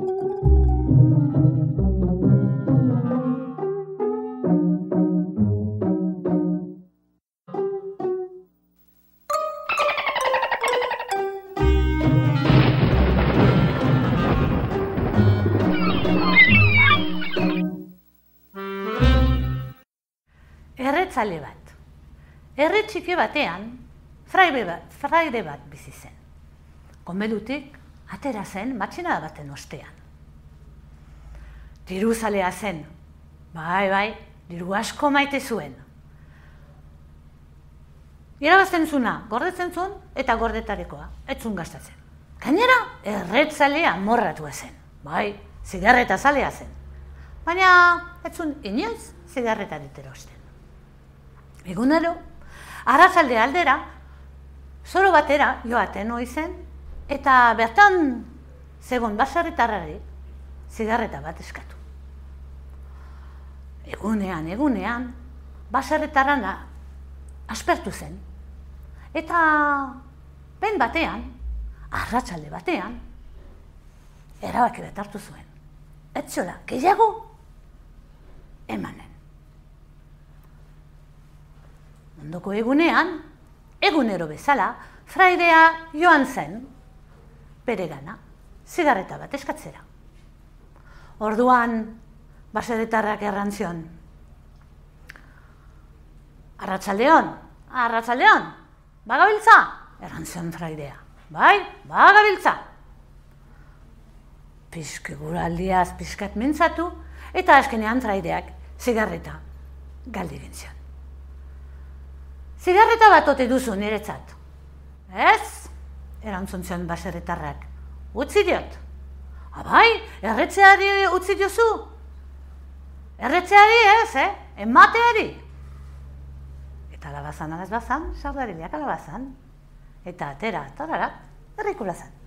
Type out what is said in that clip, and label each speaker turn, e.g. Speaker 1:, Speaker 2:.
Speaker 1: Erretzale bat. Herri txiki batean, fraide bat bizi zen. Konbelutik atera zen matxinada baten ostean. Diruzalea zen. Bai, diru asko maite zuen. Irabazten zuna, gordetzen zuen eta gordetarekoa, ez zuen gastatzen. Gainera, erretzalea morratua zen. Bai, zigarreta zalea zen. Baina, ez zuen inoiz zigarretarik erosten. Egunero, arratsalde aldera, zoro batera joaten ohi zen, eta bertan zegoen baserritarrari zigarreta bat eskatu. Egunean, baserritarrana aspertu zen, eta behin batean, arratsalde batean, erabaki bat hartu zuen. Ez ziola, gehiago emanen. Ondoko egunean, egunero bezala, fraidea joan zen bere gana, zigarreta bat eskatzera. Orduan, baserritarrak errantzion. Arratsaldeon, bagabiltza? Errantzion fraidea. Bai, bagabiltza. Guraldiaz pixkat mintzatu, eta azkenean fraideak zigarreta galde egin zion. Zigarreta bat ote duzu niretzat. Ez? Erantzun zion baserritarrak. Utzi diot. Abai, erretzeari utzi diozu. Erretzeari ez, emateari. Eta alabazan, sardariliak alabazan. Eta atera, tarara, errikulazan.